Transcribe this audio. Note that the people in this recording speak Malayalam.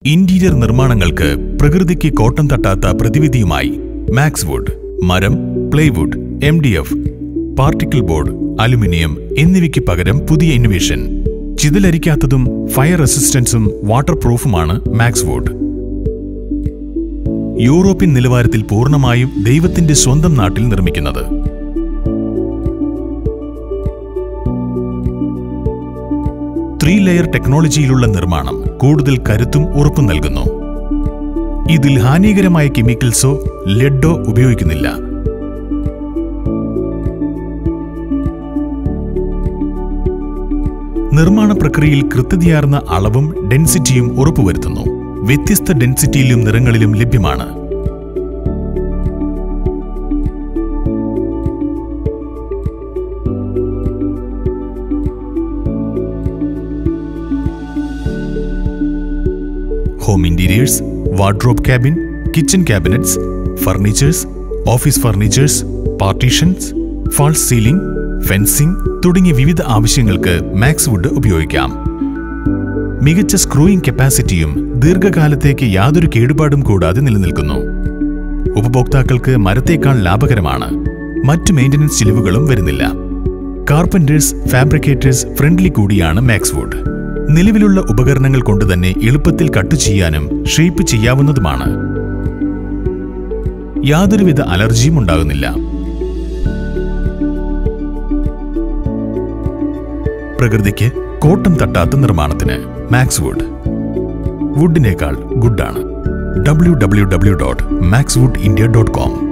ഇന്റീരിയർ നിർമ്മാണങ്ങൾക്ക് പ്രകൃതിക്ക് കോട്ടം തട്ടാത്ത പ്രതിവിധിയുമായി മാക്സ്വുഡ് മരം, plywood, MDF, particle board, aluminium എന്നിവയ്ക്ക് പകരം പുതിയ ഇന്നോവേഷൻ. ചിതലരിക്കാത്തതും ഫയർ റെസിസ്റ്റൻസും വാട്ടർ പ്രൂഫുമാണ് മാക്സ്വുഡ്. യൂറോപ്യൻ നിലവാരത്തിൽ പൂർണ്ണമായും ദൈവത്തിന്റെ സ്വന്തം നാട്ടിൽ നിർമ്മിക്കുന്നത്. ത്രീ ലെയർ ടെക്നോളജിയിലുള്ള നിർമ്മാണം കൂടുതൽ കരുത്തും ഉറപ്പും നൽകുന്നു. ഇതിൽ ഹാനികരമായ കെമിക്കൽസോ ലെഡോ ഉപയോഗിക്കുന്നില്ല. നിർമ്മാണ പ്രക്രിയയിൽ കൃത്യതയാർന്ന അളവും ഡെൻസിറ്റിയും ഉറപ്പുവരുത്തുന്നു. വ്യത്യസ്ത ഡെൻസിറ്റിയിലും നിറങ്ങളിലും ലഭ്യമാണ്. Home interiors, wardrobe cabin, kitchen cabinets, furnitures, office furnitures, partitions, false ceiling, fencing തുടങ്ങിയ വിവിധ ആവശ്യങ്ങൾക്ക് മാക്സ്വുഡ് ഉപയോഗിക്കാം. മികച്ച സ്ക്രൂയിംഗ് കപ്പാസിറ്റിയും ദീർഘകാലത്തേക്ക് യാതൊരു കേടുപാടും കൂടാതെ നിലനിൽക്കുന്നു. ഉപഭോക്താക്കൾക്ക് മരത്തേക്കാൾ ലാഭകരമാണ്. മറ്റു മെയിൻ്റനൻസ് ചിലവുകളും വരുന്നില്ല. കാർപ്പന്റേഴ്സ്, ഫാബ്രിക്കേറ്റേഴ്സ് ഫ്രണ്ട്ലി കൂടിയാണ് മാക്സ്വുഡ്. നിലവിലുള്ള ഉപകരണങ്ങൾ കൊണ്ടുതന്നെ എളുപ്പത്തിൽ കട്ട് ചെയ്യാനും ഷേപ്പ് ചെയ്യാവുന്നതുമാണ്. യാതൊരുവിധ അലർജിയും ഉണ്ടാകുന്നില്ല. പ്രകൃതിക്ക് കോട്ടം തട്ടാത്ത നിർമ്മാണത്തിന് മാക്സ്വുഡ് വുഡിനേക്കാൾ ഗുഡാണ്. www.maxwoodindia.com